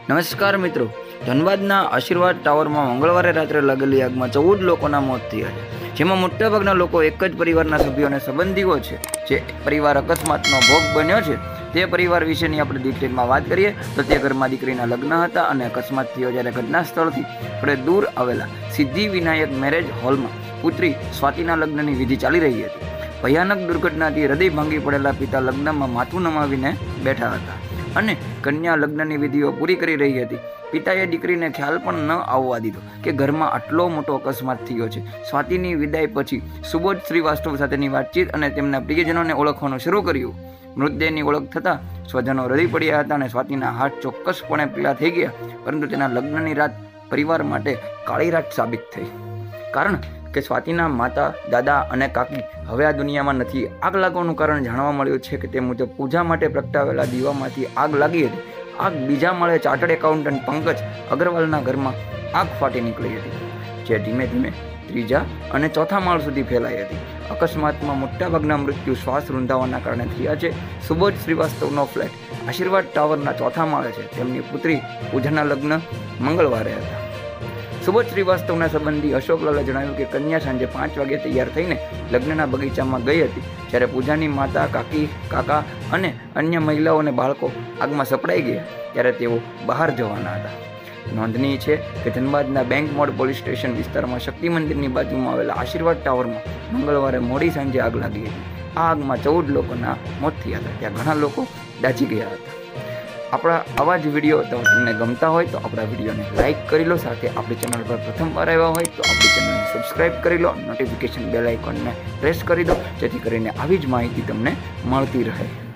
નમસ્કાર મિત્રો, ધનબાદના આશીર્વાદ ટાવરમાં મંગળવારે રાત્રે લાગેલી આગમાં 14 લોકોના મોત થયા છે, જેમાં મોટાભાગના લોકો એક જ પરિવારના સભ્યો અને સંબંધીઓ છે. જે પરિવાર અકસ્માતનો ભોગ બન્યો છે તે પરિવાર વિશેની આપણે ડિટેલમાં વાત કરીએ તો તે ઘરમાં દીકરીના લગ્ન હતા અને અકસ્માત થયો જ્યારે ઘટના સ્થળથી થોડે દૂર આવેલા સિદ્ધિ વિનાયક મેરેજ હોલમાં પુત્રી સ્વાતિના લગ્નની વિધિ ચાલી રહી હતી. ભયાનક દુર્ઘટનાથી હૃદય ભાંગી પડેલા પિતા લગ્નમાં માથું નમાવીને બેઠા હતા અને કન્યા લગ્નની વિધિઓ પૂરી કરી રહી હતી. પિતાએ દીકરીને ખ્યાલ પણ ન આવવા દીધો કે ઘરમાં આટલો મોટો અકસ્માત થયો છે. સ્વાતિની વિદાય પછી સુબોધ શ્રીવાસ્તવ સાથેની વાતચીત અને તેમના પ્રિયજનોને ઓળખવાનું શરૂ કર્યું. મૃતદેહની ઓળખ થતાં સ્વજનો રડી પડ્યા હતા અને સ્વાતિના હાથ ચોક્કસપણે પીળા થઈ ગયા, પરંતુ તેના લગ્નની રાત પરિવાર માટે કાળી રાત સાબિત થઈ. કારણ કે સ્વાતિના માતા, દાદા અને કાકી હવે આ દુનિયામાં નથી. આગ લાગવાનું કારણ જાણવા મળ્યું છે કે તે મુજબ પૂજા માટે પ્રગટાવેલા દીવામાંથી આગ લાગી હતી. આગ બીજા માળે ચાર્ટર્ડ એકાઉન્ટન્ટ પંકજ અગ્રવાલના ઘરમાં આગ ફાટી નીકળી હતી, જે ધીમે ધીમે ત્રીજા અને ચોથા માળ સુધી ફેલાઈ હતી. અકસ્માતમાં મોટાભાગના મૃત્યુ શ્વાસ રૂંધાવાના કારણે થયા છે. સુબોધ શ્રીવાસ્તવનો ફ્લેટ આશીર્વાદ ટાવરના ચોથા માળે છે. તેમની પુત્રી પૂજાના લગ્ન મંગળવારે હતા. સુબોધ શ્રીવાસ્તવના સંબંધી અશોકલાલે જણાવ્યું કે કન્યા સાંજે 5 વાગે તૈયાર થઈને લગ્નના બગીચામાં ગઈ હતી, જ્યારે પૂજાની માતા, કાકી, કાકા અને અન્ય મહિલાઓ અને બાળકો આગમાં સપડાઈ ગયા ત્યારે તેઓ બહાર જવાના હતા. નોંધનીય છે કે ધનબાદના બેંક મોડ પોલીસ સ્ટેશન વિસ્તારમાં શક્તિ મંદિરની બાજુમાં આવેલા આશીર્વાદ ટાવરમાં મંગળવારે મોડી સાંજે આગ લાગી હતી. આ આગમાં 14 લોકોના મોત થયા હતા. ત્યાં ઘણા લોકો દાઝી ગયા હતા. આપણા આવા જ વિડીયો તમને ગમતા હોય તો આપણા વિડીયોને લાઇક કરી લો. સાથે આપણી ચેનલ પર પ્રથમવાર આવ્યા હોય તો આપણી ચેનલને સબસ્ક્રાઈબ કરી લો. નોટિફિકેશન બેલ આઇકોનને પ્રેસ કરી દો, જેથી કરીને આવી જ માહિતી તમને મળતી રહે.